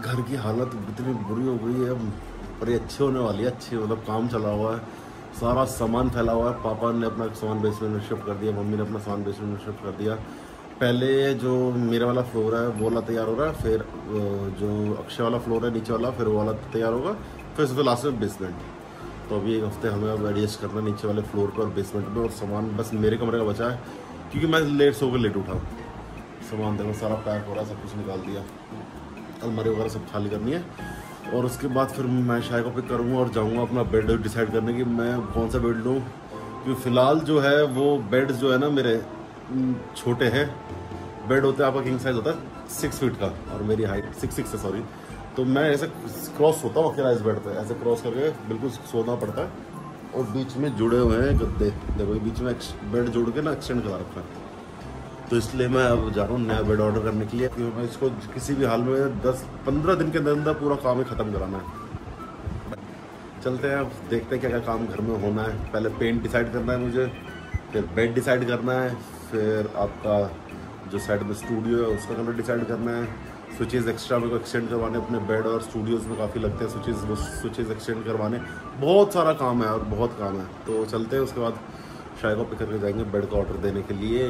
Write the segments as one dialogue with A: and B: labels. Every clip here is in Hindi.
A: घर की हालत इतनी बुरी हो गई है, पर ये अच्छी होने वाली है। अच्छी मतलब काम चला हुआ है, सारा सामान फैला हुआ है। पापा ने अपना सामान बेसमेंट में शिफ्ट कर दिया, मम्मी ने अपना सामान बेसमेंट में शिफ्ट कर दिया। पहले जो मेरा वाला फ्लोर है वो वाला तैयार हो रहा है, फिर जो अक्षय वाला फ्लोर है नीचे वाला, फिर वो वाला तैयार होगा, फिर सबसे लास्ट में बेसमेंट। तो अभी एक हफ्ते हमें अब एडजस्ट करना नीचे वाले फ्लोर पर और बेसमेंट में। और सामान बस मेरे कमरे का बचा है, क्योंकि मैं लेट सो के लेट उठा। सामान देखो सारा पैक हो रहा है, सब कुछ निकाल दिया, अलमारी वगैरह सब खाली करनी है। और उसके बाद फिर मैं शाय को पिक करूँगा और जाऊँगा अपना बेड डिसाइड करने की मैं कौन सा बेड लूँ। क्योंकि फ़िलहाल जो है वो बेड जो है ना मेरे छोटे हैं। बेड होता है आपका किंग साइज़ होता है 6 फीट का, और मेरी हाइट 6'6" है सॉरी। तो मैं ऐसे क्रॉस सोता हूँ अकेला इस बेड पे, ऐसे क्रॉस करके बिल्कुल सोना पड़ता है। और बीच में जुड़े हुए हैं गद्दे, देखो बीच में बेड जोड़ के ना एक्सटेंड करा रखा है। तो इसलिए मैं अब जा रहा हूँ नया बेड ऑर्डर करने के लिए, क्योंकि मैं इसको किसी भी हाल में 10-15 दिन के अंदर पूरा काम ही ख़त्म कराना है। चलते हैं अब देखते हैं क्या क्या काम घर में होना है। पहले पेंट डिसाइड करना है मुझे, फिर बेड डिसाइड करना है, फिर आपका जो साइड में स्टूडियो है उसका कलर डिसाइड करना है। स्विचेस एक्स्ट्रा मेरे को एक्सटेंड करवाने अपने बेड और स्टूडियोज़ में काफ़ी लगते हैं स्विचेस, वो स्विचेस एक्सटेंड करवाने। बहुत सारा काम है और बहुत काम है। तो चलते हैं, उसके बाद शायद को पिक करके जाएंगे बेड का ऑर्डर देने के लिए।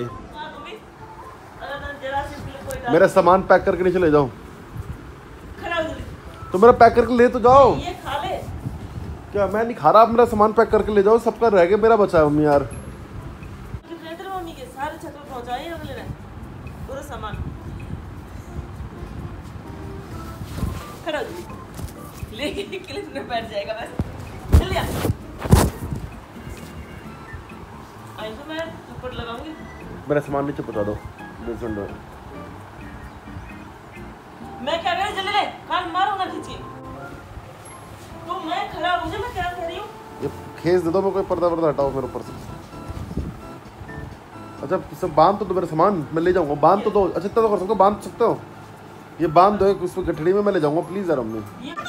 A: मेरा सामान पैक करके नीचे ले जाओ, तो मेरा पैक करके ले तो जाओ।
B: ये खा ले।
A: क्या मैं नहीं खा रहा, आप मेरा सामान पैक करके ले जाओ, सबका रह गया, मेरा बचा है मम्मी यार।
B: मम्मी के सारे छत पे पहुंचाए अगले ने पूरा सामान। खड़ा हो जा, लेके क्लिप में बैठ जाएगा बस। चल या आई तो मैं ऊपर लगाऊंगी।
A: मेरा सामान नीचे पहुंचा दो।
B: मैं क्या कह रही, जल्दी ले, कान मारूंगा खींच के। तो मैं खड़ा हो जा, मैं क्या कह रही हूँ।
A: ये खींच दे दो, मैं कोई पर्दा वर्दा हटाओ मेरे ऊपर से। अच्छा सब बांध तो दो मेरा सामान, मैं ले जाऊंगा। बांध तो दो, अच्छा इतना तो कर सकते हो, बांध सकते हो। ये बांध दो एक उसमें गठड़ी में, मैं ले जाऊंगा प्लीज यार मम्मी।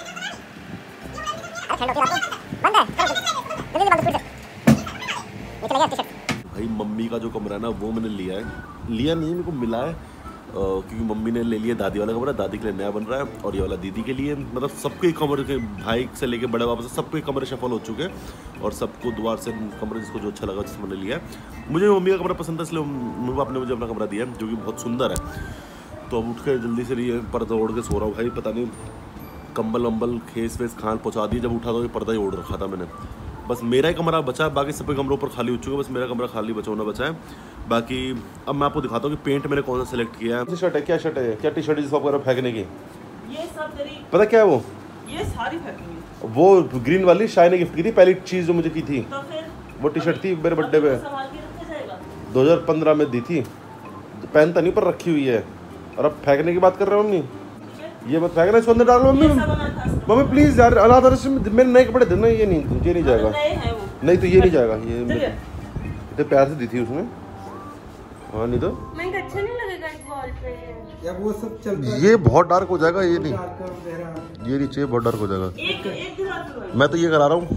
A: भाई मम्मी का जो कमरा है ना वो मैंने लिया नहीं, मेरे को मिला है, क्योंकि मम्मी ने ले लिया दादी वाला कमरा, दादी के लिए नया बन रहा है, और ये वाला दीदी के लिए। मतलब सबके कमरे के, भाई से लेके बड़े बाबा से सबके कमरे शफल हो चुके हैं, और सबको द्वार से कमरे जिसको जो अच्छा लगा जिसको मैंने लिया। मुझे मम्मी का कमरा पसंद है, इसलिए मम्मी पापा ने मुझे अपना कमरा दिया जो कि बहुत सुंदर है। तो अब उठ के जल्दी से ये पर्दा ओढ़ के सो रहा हूँ भाई। पता नहीं कंबल वम्बल खेस वेस खान पहुँचा दिए, जब उठा तो ये पर्दा ही ओढ़ रखा था मैंने। बस मेरा ही कमरा बचा है, बाकी सबके कमरों पर खाली हो चुके हैं, बस मेरा कमरा खाली होना बचा है। बाकी अब मैं आपको दिखाता हूँ कि पेंट मैंने कौन सा सेलेक्ट किया है। शर्ट है, क्या शर्ट है, क्या टी शर्ट है जिसको आप फेंकने की?
B: ये सब तेरी
A: पता क्या है वो?
B: ये सारी फेंकेंगे।
A: वो ग्रीन वाली शाय ने गिफ्ट की थी, पहली चीज़ जो मुझे की थी।
B: तो फिर
A: वो टी शर्ट थी मेरे बर्थडे पे,
B: संभाल के रखा जाएगा।
A: 2015 में दी थी, पहनता नहीं पर रखी हुई है। और अब फेंकने की बात कर रहे हो मम्मी? ये मत फेंकना, इसको अंदर डालो मम्मी। मम्मी प्लीज यार, अनाथ आश्रम में मेरे नए कपड़े देना। ये नहीं जाएगा, नहीं तो ये नहीं जाएगा। ये इतने प्यार से दी थी उसने। हाँ नहीं तो
B: अच्छा नहीं लगेगा इस वॉल पे
C: या वो सब चलता है।
A: ये बहुत डार्क हो जाएगा, ये नहीं चाहिए, बहुत डार्क हो जाएगा। मैं तो ये करा रहा हूँ,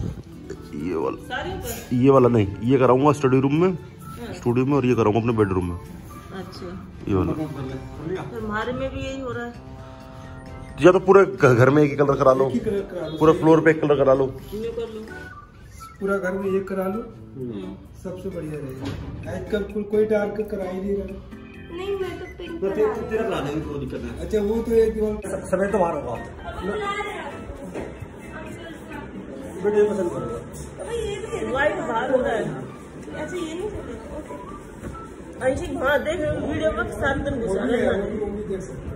A: ये वाला नहीं, ये कराऊंगा स्टडी रूम में, स्टूडियो में, और ये कराऊंगा अपने बेडरूम में।
B: अच्छा
A: ये वाला
B: हमारे में भी यही हो रहा है।
A: या तो पूरे घर में एक ही कलर करा लो, पूरे फ्लोर पे एक कलर करा लो,
C: पूरा घर में एक करा लो, सबसे बढ़िया रहेगा। आजकल कोई डार्क करा ही नहीं रहा।
B: नहीं मैं तो पिंक
C: करा देंगे, कोई दिक्कत नहीं। अच्छा वो तो एक दीवार समय तो बाहर होगा, बेटे पसंद करोगे।
B: व्हाइट बाहर हो रहा है, अच्छा ये नहीं चलेगा। अंशिक हाँ देख वीडियो में 7 दिन घुसा है।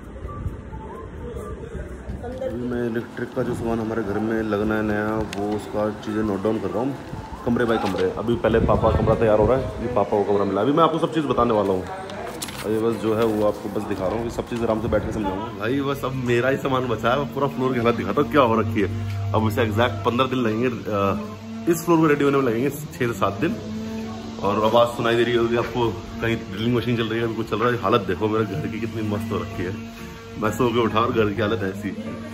A: मैं इलेक्ट्रिक का जो सामान हमारे घर में लगना है नया, वो उसका चीज़ें नोट डाउन कर रहा हूँ कमरे बाय कमरे। अभी पहले पापा कमरा तैयार हो रहा है, ये पापा को कमरा मिला। अभी मैं आपको सब चीज़ बताने वाला हूँ, अभी बस जो है वो आपको बस दिखा रहा हूँ कि सब चीज़ आराम से बैठ के समझाऊंगा। भाई बस अब मेरा ही सामान बचा है, पूरा फ्लोर के हालत दिखाता हूँ क्या हो रखी है। अब उसे एग्जैक्ट 15 दिन लगेंगे, इस फ्लोर को रेडी होने में लगेंगे 6 से 7 दिन। और आवाज़ सुनाई दे रही होगी आपको, कहीं ड्रिलिंग मशीन चल रही है, कुछ चल रहा है। हालत देखो मेरे घर की कितनी मस्त हो रखी है, मैं सो के उठा और घर की हालत ऐसी।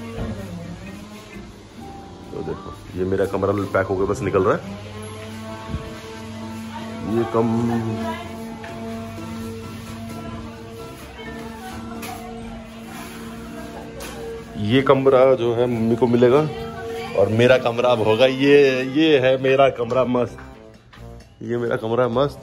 A: तो देखो ये मेरा कमरा पैक हो गया, बस निकल रहा है। ये ये कमरा जो है मम्मी को मिलेगा और मेरा कमरा अब होगा ये है मेरा कमरा मस्त, ये मेरा कमरा मस्त।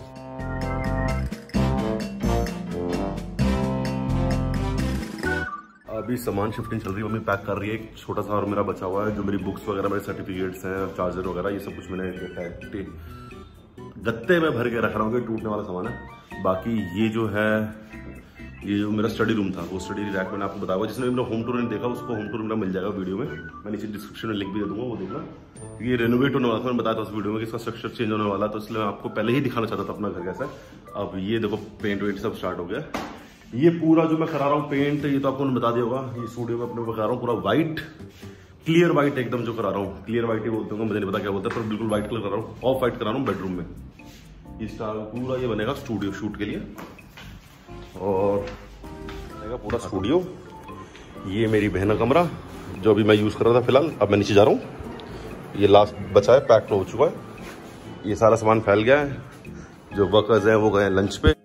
A: अभी सामान शिफ्टिंग चल रही है, मम्मी पैक कर रही है। एक छोटा सा और मेरा बचा हुआ है, जो मेरी बुक्स वगैरह, मेरे सर्टिफिकेट्स हैं, चार्जर वगैरह, ये सब कुछ मैंने गत्ते में भर के रख रहा हूँ, टूटने वाला सामान है। बाकी ये जो है, ये जो मेरा स्टडी रूम था, वो स्टडी रैक मैंने आपको बताया, जिसने मेरा होम टूर नहीं देखा उसको होम टूर मेरा मिल जाएगा वीडियो में, मैं नीचे डिस्क्रिप्शन में लिंक भी दे दूंगा, वो देखना। ये रेनोवेट होने वाला था, मैंने बताया था उस वीडियो में कि इसका स्ट्रक्चर चेंज होने वाला, तो इसलिए मैं आपको पहले ही दिखाना चाहता था अपना घर कैसा है। अब ये देखो पेंट वेंट सब स्टार्ट हो गया। ये पूरा जो मैं करा रहा हूँ पेंट, ये तो आपको बता दिया होगा, ये स्टूडियो में अपने करा रहा हूँ पूरा व्हाइट, क्लियर व्हाइट एकदम जो करा रहा हूँ, क्लियर व्हाइट ही बोलते होंगे, मुझे नहीं पता क्या बोलते हैं, पर बिल्कुल व्हाइट कलर करा रहा हूँ, ऑफ व्हाइट करा रहा हूँ बेडरूम में। इस पूरा ये बनेगा स्टूडियो शूट के लिए, और बनेगा पूरा स्टूडियो। ये मेरी बहन का कमरा जो अभी मैं यूज़ कर रहा था फिलहाल, अब मैं नीचे जा रहा हूँ। ये लास्ट बचा है, पैक हो चुका है, ये सारा सामान फैल गया है। जो वर्कर्स हैं वो गए लंच पे।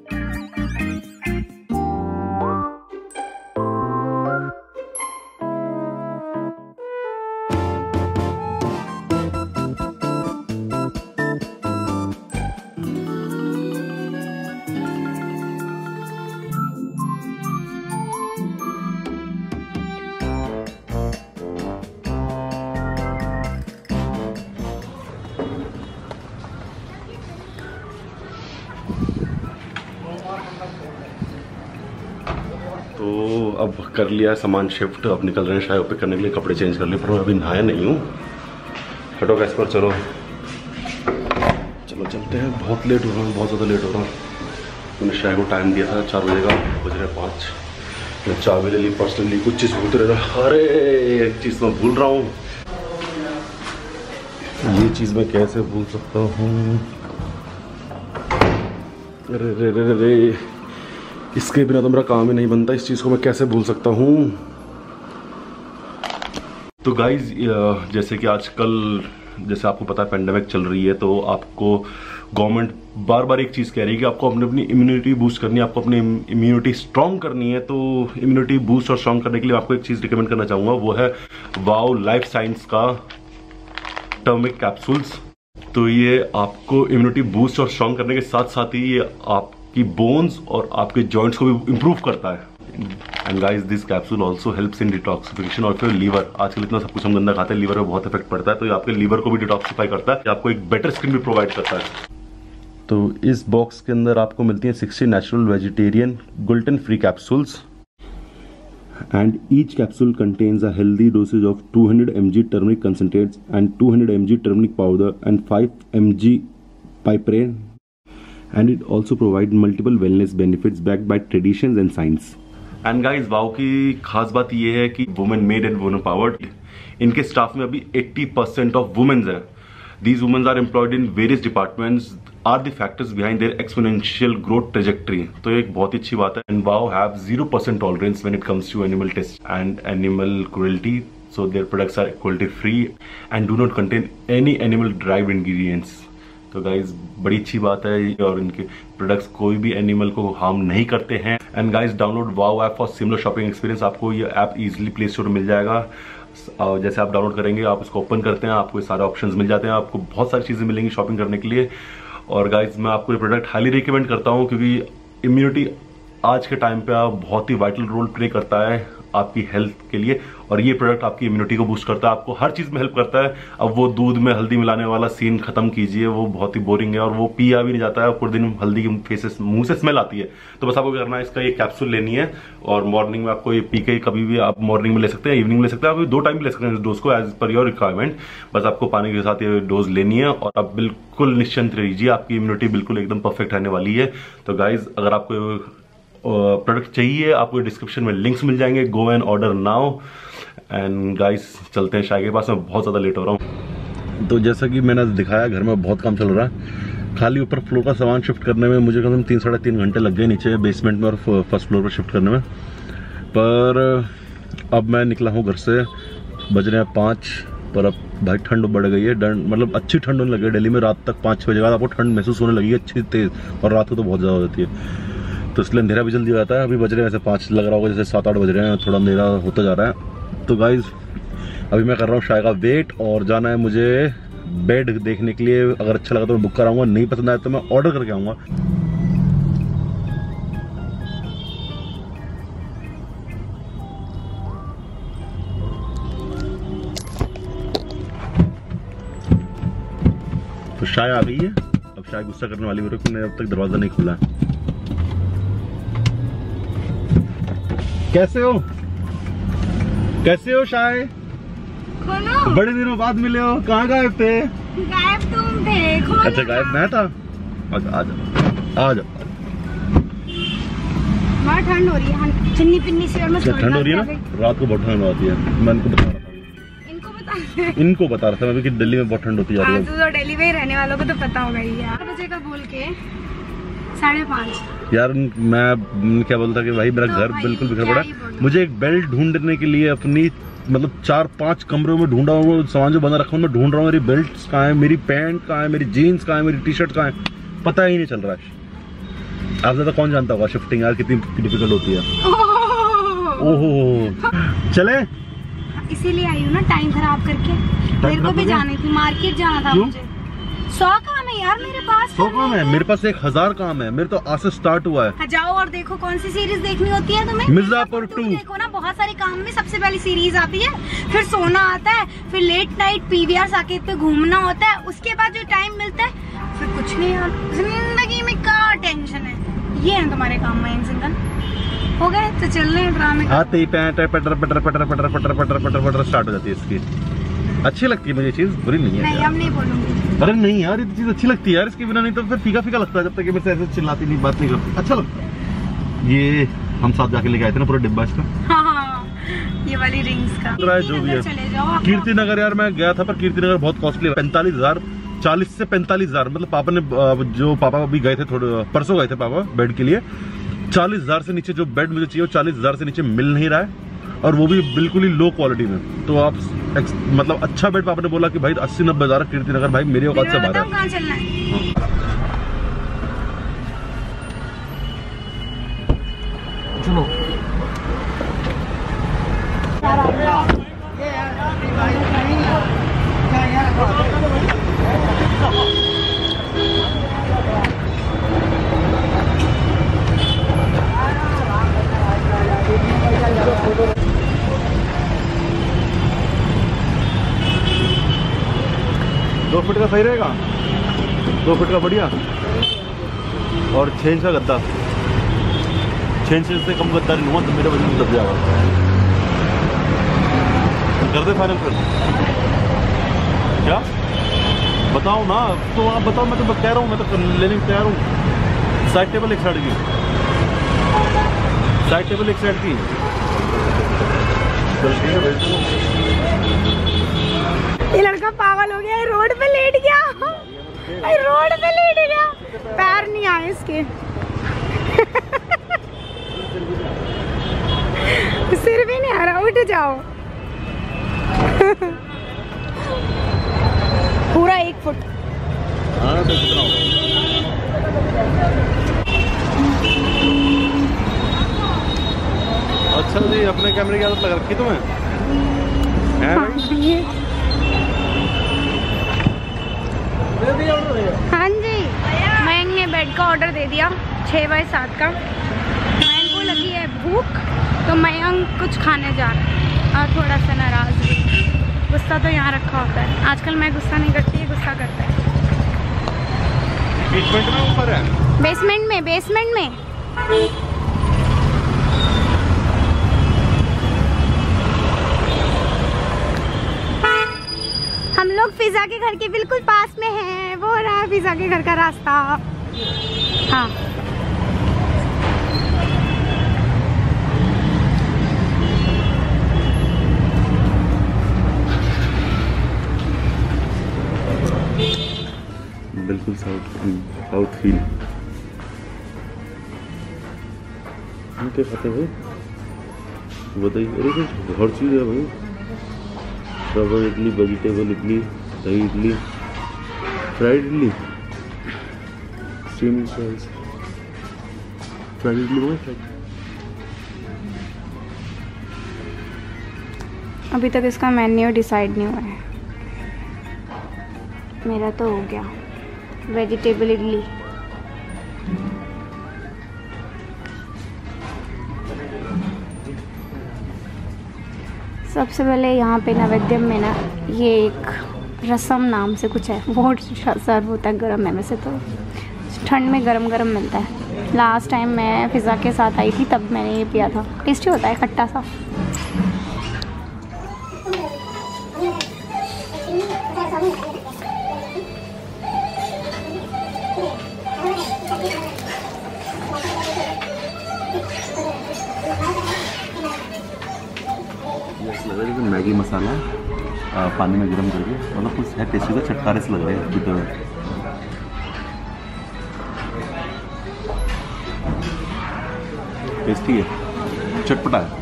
A: तो अब कर लिया सामान शिफ्ट, अब निकल रहे हैं शायद पे करने के लिए, कपड़े चेंज कर लिए, पर मैं अभी नहाया नहीं हूँ। हटो गैस पर, चलो चलो चलते हैं, बहुत लेट हो रहा हूँ, बहुत ज़्यादा लेट हो रहा हूँ। मैंने शायद को टाइम दिया था 4 बजे का, बज रहे 5। मैं चाबी ले ली, पर्स ले ली, कुछ चीज़ भूलते रह। अरे एक चीज़ मैं भूल रहा हूँ, ये चीज़ मैं कैसे भूल सकता हूँ। अरे रे रे रे, इसके बिना तो मेरा काम ही नहीं बनता, इस चीज़ को मैं कैसे भूल सकता हूँ। तो गाइज, जैसे कि आजकल जैसे आपको पता है पेंडेमिक चल रही है, तो आपको गवर्नमेंट बार बार एक चीज़ कह रही है कि आपको अपनी इम्यूनिटी बूस्ट करनी है, आपको अपनी इम्यूनिटी स्ट्रॉन्ग करनी है। तो इम्यूनिटी बूस्ट और स्ट्रॉन्ग करने के लिए आपको एक चीज़ रिकमेंड करना चाहूँगा, वो है वाओ लाइफ साइंस का टर्मिक कैप्सूल्स। तो ये आपको इम्यूनिटी बूस्ट और स्ट्रॉन्ग करने के साथ साथ ही ये आपकी बोन्स और आपके जॉइंट्स को भी इंप्रूव करता है। And guys, this capsule also helps in detoxification of your liver. आजकल इतना सब कुछ हम गंदा खाते हैं, लीवर पे बहुत इफेक्ट पड़ता है, तो ये आपके लीवर को भी डिटॉक्सिफाई करता है, आपको एक बेटर स्किन भी प्रोवाइड करता है। तो इस बॉक्स के अंदर आपको मिलती है 60 natural vegetarian gluten free capsules, and each capsule contains a healthy dosage of 200 mg turmeric concentrates and 200 mg turmeric powder and 5 mg piperine, and it also provides multiple wellness benefits backed by traditions and science. And guys, Wow की खास बात ये है कि women made and women powered, इनके स्टाफ में अभी 80% ऑफ वुमेन्स है। These women are employed in various departments, are the factors behind their exponential growth trajectory. तो एक बहुत ही अच्छी बात है। And wow have 0% tolerance when it comes to animal tests and animal cruelty. So their products are cruelty free and do not contain any animal derived ingredients. तो गाइज बड़ी अच्छी बात है, और इनके प्रोडक्ट्स कोई भी एनिमल को हार्म नहीं करते हैं। And guys, download Wow app for similar shopping experience. आपको ये ऐप इजीली प्ले स्टोर में मिल जाएगा। जैसे आप डाउनलोड करेंगे, आप इसको ओपन करते हैं, आपको सारे ऑप्शंस मिल जाते हैं, आपको बहुत सारी चीज़ें मिलेंगी शॉपिंग करने के लिए। और गाइज, मैं आपको ये प्रोडक्ट हाईली रिकमेंड करता हूँ, क्योंकि इम्यूनिटी आज के टाइम पे बहुत ही वाइटल रोल प्ले करता है आपकी हेल्थ के लिए, और ये प्रोडक्ट आपकी इम्यूनिटी को बूस्ट करता है, आपको हर चीज़ में हेल्प करता है। अब वो दूध में हल्दी मिलाने वाला सीन खत्म कीजिए, वो बहुत ही बोरिंग है और वो पिया भी नहीं जाता है, पूरे दिन हल्दी की फेस मुंह से स्मेल आती है। तो बस आपको क्या करना है, इसका ये कैप्सूल लेनी है, और मॉर्निंग में आपको ये पी के कभी भी आप मॉर्निंग में ले सकते हैं, इवनिंग में ले सकते हैं, आप 2 टाइम ले सकते हैं इस डोज को एज पर योर रिक्वायरमेंट। बस आपको पानी के साथ ये डोज लेनी है, और आप बिल्कुल निश्चिंत रहिए, आपकी इम्यूनिटी बिल्कुल एकदम परफेक्ट रहने वाली है। तो गाइज, अगर आपको प्रोडक्ट चाहिए, आपको डिस्क्रिप्शन में लिंक्स मिल जाएंगे, go and order now. And guys, चलते हैं शाह के पास, मैं बहुत ज़्यादा लेट हो रहा हूँ। तो जैसा कि मैंने दिखाया, घर में बहुत काम चल रहा है, खाली ऊपर फ्लोर का सामान शिफ्ट करने में मुझे कम से कम 3 साढ़े 3 घंटे लग गए, नीचे बेसमेंट में और फर्स्ट फ्लोर पर शिफ्ट करने में। पर अब मैं निकला हूँ घर से, बज रहे हैं 5, पर अब भाई ठंड बढ़ गई है, मतलब अच्छी ठंड होने लगी है। दिल्ली में रात तक 5-6 बजे बाद आपको ठंड महसूस होने लगी है, अच्छी तेज, और रात को तो बहुत ज़्यादा होती है। तो इसलिए अंधेरा भी जल्दी हो जाता है। अभी बज रहे हैं ऐसे 5 लग रहा होगा, जैसे 7-8 बज रहे हैं, थोड़ा अंधेरा होता जा रहा है। तो गाइज अभी मैं कर रहा हूँ शाय का वेट और जाना है मुझे बेड देखने के लिए। अगर अच्छा लगा तो मैं बुक कराऊंगा, नहीं पसंद आया तो मैं ऑर्डर करके आऊंगा। तो शाय आ गई है। अब शाय गुस्सा करने वाली मेरे को, मैंने अब तक दरवाजा नहीं खोला है। कैसे हो? कैसे हो शाय?
D: खोलो।
A: बड़े दिनों बाद मिले हो, कहाँ गायब थे?
D: गायब तुम थे। खोलो।
A: अच्छा गायब मैं था? आ जा।
D: बहुत ठंड हो रही है, चिन्नी पिन्नी सी और मैं
A: ठंड हो रही है ना, रात को बहुत ठंड होती है। मैं इनको बता रहा था, इनको बता रहा था मैं कि दिल्ली में बहुत ठंड होती जा रही है।
D: तो दिल्ली में रहने वालों को तो पता होगा ही यार। 4 बजे का बोल के 5:30
A: यार मैं क्या बोलता कि भाई मेरा घर बिल्कुल बिखर पड़ा। मुझे एक बेल्ट ढूंढने के लिए अपनी मतलब 4-5 कमरों में ढूंढा हूँ, सामान जो बंदा रखा हूँ मैं ढूंढ रहा हूँ। मेरी बेल्ट कहाँ है, मेरी पैंट कहाँ है, मेरी जीन्स कहाँ है, मेरी टी शर्ट कहाँ है, पता ही नहीं चल रहा है। आप ज्यादा कौन जानता होगा शिफ्टिंग यार कितनी डिफिकल्ट होती है। ओहो चले,
D: इसीलिए आई हूँ ना टाइम खराब करके। मेरे को भी जानी थी, मार्केट जाना था मुझे। 100 काम है यार मेरे पास।
A: 100 काम है मेरे पास, 1000 काम है मेरे तो। आज से स्टार्ट हुआ है।
D: जाओ और देखो कौन सी सीरीज देखनी होती है तुम्हें।
A: मिर्जापुर 2
D: देखो ना, बहुत सारे काम में सबसे पहली सीरीज आती है, फिर सोना आता है, फिर लेट नाइट पीवीआर साकेत पे घूमना होता है, उसके बाद जो टाइम मिलता है फिर कुछ नहीं यार। जिंदगी में क्या टेंशन है, ये है तुम्हारे काम में सिंगल। हो गए तो चल रहे हैं ड्रामे।
A: आते ही पैंट पटर पटर पटर पटर पटर पटर पटर पटर स्टार्ट हो जाती है इसकी। अच्छी लगती है मुझे चीज, बुरी नहीं है।
D: नहीं अब नहीं बोलूंगी।
A: अरे नहीं यार, ये चीज अच्छी लगती है यार, इसके बिना नहीं तो फिर फीका फीका लगता है। जब तक मेरे से ऐसे चिल्लाती नहीं, बात नहीं करती, अच्छा लगता है। ये हम साथ जाके लेके आए थे ना पूरा डिब्बा इसका।
D: हाँ, ये वाली रिंग्स का
A: जो भी है।
D: चले जाओ।
A: कीर्ति नगर यार मैं गया था, पर कीर्ति नगर बहुत कॉस्टली है। 45,000, 40 से 45,000। मतलब पापा ने जो पापा अभी गए थे, थोड़े परसों गए थे पापा बेड के लिए। 40,000 से नीचे जो बेड मुझे चाहिए वो 40,000 से नीचे मिल नहीं रहा है, और वो भी बिल्कुल ही लो क्वालिटी में। तो आप मतलब अच्छा बेड पापा ने बोला कि भाई 80-90 हजार कीर्ति नगर, भाई मेरी औकात से बाहर है।
D: कहाँ चलना है?
A: चलो दो फीट का सही रहेगा, 2 फीट का बढ़िया, और 6 इंच का गद्दा। 6 इंच से कम गद्दा नहीं हुआ तो मेरे वजन में दब जाएगा। कर दे फाइनल फिर, क्या बताओ ना, तो आप बताओ। मैं तो कह रहा हूँ, मैं तो लेने को तैयार हूँ। साइड टेबल एक साइड की, साइड टेबल एक साइड की।
D: ये लड़का पागल हो गया, रोड पे लेट गया। रोड पे लेट गया, पैर नहीं आए इसके। सिर भी नहीं आ रहा, उठ जाओ। पूरा 1 फुट।
A: हाँ तो कितना होगा? अच्छा जी, अपने कैमरे की आदत लगा रखी तुम्हें है भाई?
D: हाँ जी, मयंक ने बेड का ऑर्डर दे दिया 6x7 का। मयंक को लगी है भूख, तो मयंक कुछ खाने जा रहा है और थोड़ा सा नाराज भी। गुस्सा तो यहाँ रखा होता है। आजकल मैं गुस्सा नहीं करती, गुस्सा करता है।
A: बेसमेंट में ऊपर है?
D: बेसमेंट में, बेसमेंट में। हम लोग फिजा के घर के बिल्कुल पास में हैं। वो रहा फिजा के घर का रास्ता। हाँ,
A: बिल्कुल साउथ फील। क्या खाते हैं बताइए? अरे कुछ हर चीज़ है भाई। रबर इडली, वेजिटेबल इडली, दही idli, fried idli, steam fries, fried idli वो फ्राइड।
D: अभी तक इसका मेन्यू डिसाइड नहीं हुआ है। मेरा तो हो गया वेजिटेबल इडली। सबसे पहले यहाँ पे नैवेद्यम में ना ये एक रसम नाम से कुछ है, वो सर्व होता है, गर्म है वैसे तो, ठंड में गरम गरम मिलता है। लास्ट टाइम मैं फिज़ा के साथ आई थी तब मैंने ये पिया था, टेस्टी होता है, खट्टा सा।
A: मैगी मसाला पानी में गर्म करके, मतलब कुछ है टेस्टी का, चटकारे से लग रहे हैं भीतर में। टेस्टी है, चटपटा है,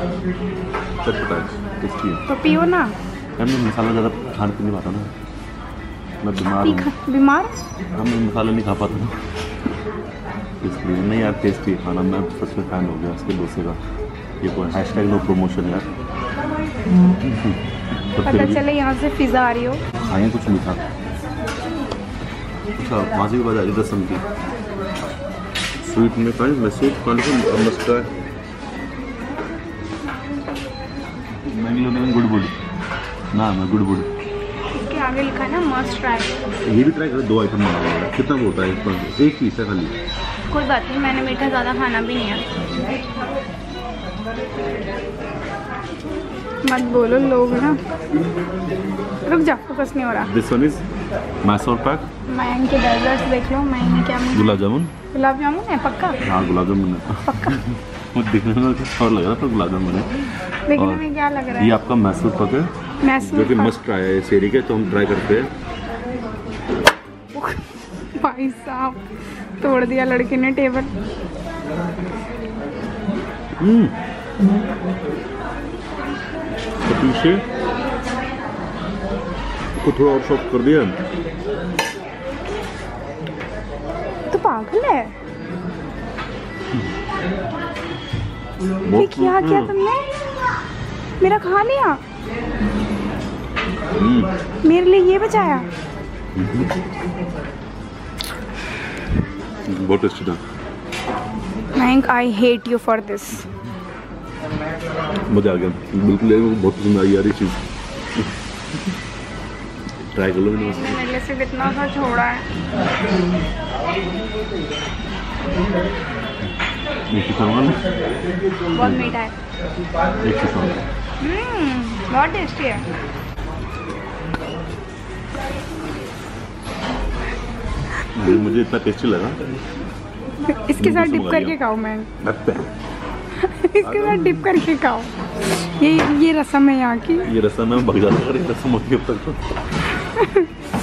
A: टेस्टी है।
D: तो पियो ना।
A: मैं मसाला ज़्यादा खाने पीने पाता ना, मैं
D: बीमार
A: हाँ, मैं मसाला नहीं खा पाता ना, इसलिए। नहीं यार टेस्टी है खाना, मैं सच में फ़ैन हो गया उसके डोसे का। ये कोई हैशटैग नो प्रमोशन यार।
D: पता चले यहाँ से फिजा आ रही हो।
A: खाएँ कुछ मीठा। अच्छा वहाँ से भी बात आ रही रसम की, स्वीट में खाएँ, मैं स्वीट खाने को मस्त है। मैं गुड़ ना, मैं गुड़
D: इसके आगे लिखा है ना मस्ट ट्राई।
A: ये भी ट्राई करें, 2 आइटम बना हुआ है। कितना होता है इसका? 1 पीस है खाली।
D: कोई बात नहीं, मैंने मीठा ज़्यादा खाना भी नहीं है। मत बोलो लोग ना, रुक जा, फोकस नहीं हो रहा।
A: This one is Mysore pak.
D: मैं इनके डेजर्ट्स देख लो, मैंने क्या
A: गुलाब जामुन
D: है पक्का।
A: हाँ गुलाब जामुन है
D: पक्का।
A: वो दिखने में कुछ और लग रहा था, गुलाब जामुन है।
D: देखने में क्या लग रहा है?
A: ये आपका मैसूर पाक है, जो कि मस्ट ट्राई है इस एरिया के, तो हम ट्राई करते हैं।
D: भाई साहब तोड़ दिया लड़के ने टेबल।
A: पीछे को थोड़ा और सॉफ्ट कर दिया।
D: तो पागल है, ये क्या किया तुमने? मेरा खा लिया, मेरे लिए ये बचाया।
A: बहुत टेस्टी था।
D: मैंक I hate you for this.
A: मजा आ गया बिल्कुल, बहुत पसंद आई यार ये चीज़। ट्राई कर लो। मैंने
D: मेरे से कितना सा छोड़ा है। बहुत मीठा है, बहुत टेस्टी है।
A: मुझे इतना टेस्टी लगा।
D: इसके साथ डिप करके खाओ मैम। इसके साथ डिप करके खाओ। ये रसम है यहाँ की।
A: ये रसम है, भग जाता है रसम होती है अब तक तो।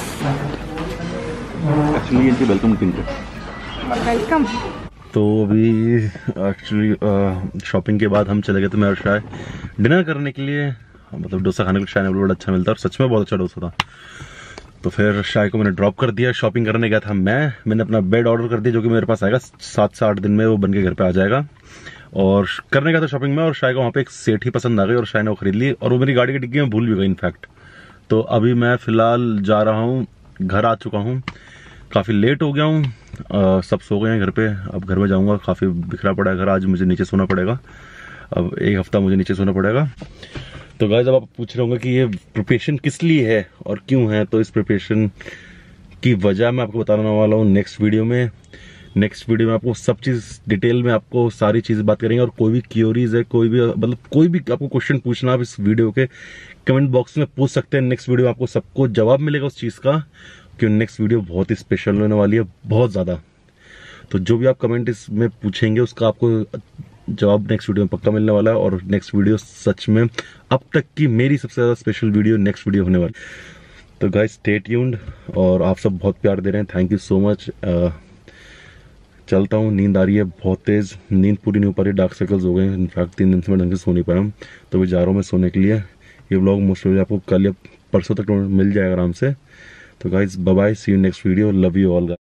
A: एक्चुअली इनकी वेलकम ड्रिंक है।
D: वेलकम।
A: तो अभी एक्चुअली शॉपिंग के बाद हम चले गए थे मैं और शाय डिनर करने के लिए। मतलब डोसा खाने को शाय ने बड़ा अच्छा मिलता है, और सच में बहुत अच्छा डोसा था। तो फिर शाय को मैंने ड्रॉप कर दिया। शॉपिंग करने गया था मैंने अपना बेड ऑर्डर कर दिया, जो कि मेरे पास आएगा 7 से 8 दिन में, वो बन के घर पे आ जाएगा। और करने गया था शॉपिंग में, और शाय को वहाँ पे एक सेठ ही पसंद आ गई, और शाय ने वो खरीद ली, और वो मेरी गाड़ी की डिग्गी में भूल भी गई इनफैक्ट। तो अभी मैं फिलहाल जा रहा हूँ, घर आ चुका हूँ, काफ़ी लेट हो गया हूँ। सब सो गए हैं घर पे, अब घर में जाऊँगा। काफ़ी बिखरा पड़ा है घर, आज मुझे नीचे सोना पड़ेगा। अब 1 हफ्ता मुझे नीचे सोना पड़ेगा। तो गाइस अब आप पूछ रहे होंगे कि ये प्रिपरेशन किस लिए है और क्यों है, तो इस प्रिपरेशन की वजह मैं आपको बताने वाला हूँ नेक्स्ट वीडियो में। नेक्स्ट वीडियो में आपको सब चीज़ डिटेल में आपको सारी चीज़ बात करेंगे। और कोई भी क्यूरीज है, कोई भी मतलब कोई भी आपको क्वेश्चन पूछना, आप इस वीडियो के कमेंट बॉक्स में पूछ सकते हैं। नेक्स्ट वीडियो में आपको सबको जवाब मिलेगा उस चीज़ का, क्योंकि नेक्स्ट वीडियो बहुत ही स्पेशल होने वाली है, बहुत ज़्यादा। तो जो भी आप कमेंट इसमें पूछेंगे उसका आपको जवाब नेक्स्ट वीडियो में पक्का मिलने वाला है। और नेक्स्ट वीडियो सच में अब तक की मेरी सबसे ज़्यादा स्पेशल वीडियो नेक्स्ट वीडियो होने वाली। तो गाइस स्टे ट्यून्ड, और आप सब बहुत प्यार दे रहे हैं, थैंक यू सो मच। चलता हूँ, नींद आ रही है बहुत तेज़, नींद पूरी नहीं हो पा रही, डार्क सर्कल्स हो गए। इनफैक्ट 3 दिन से मैं ढंग से सो नहीं पाया हूँ, तो मैं जा रहा हूँ मैं सोने के लिए। ये व्लॉग मोस्टली आपको कल या परसों तक मिल जाएगा आराम से। तो guys bye bye, see you next video, love you all.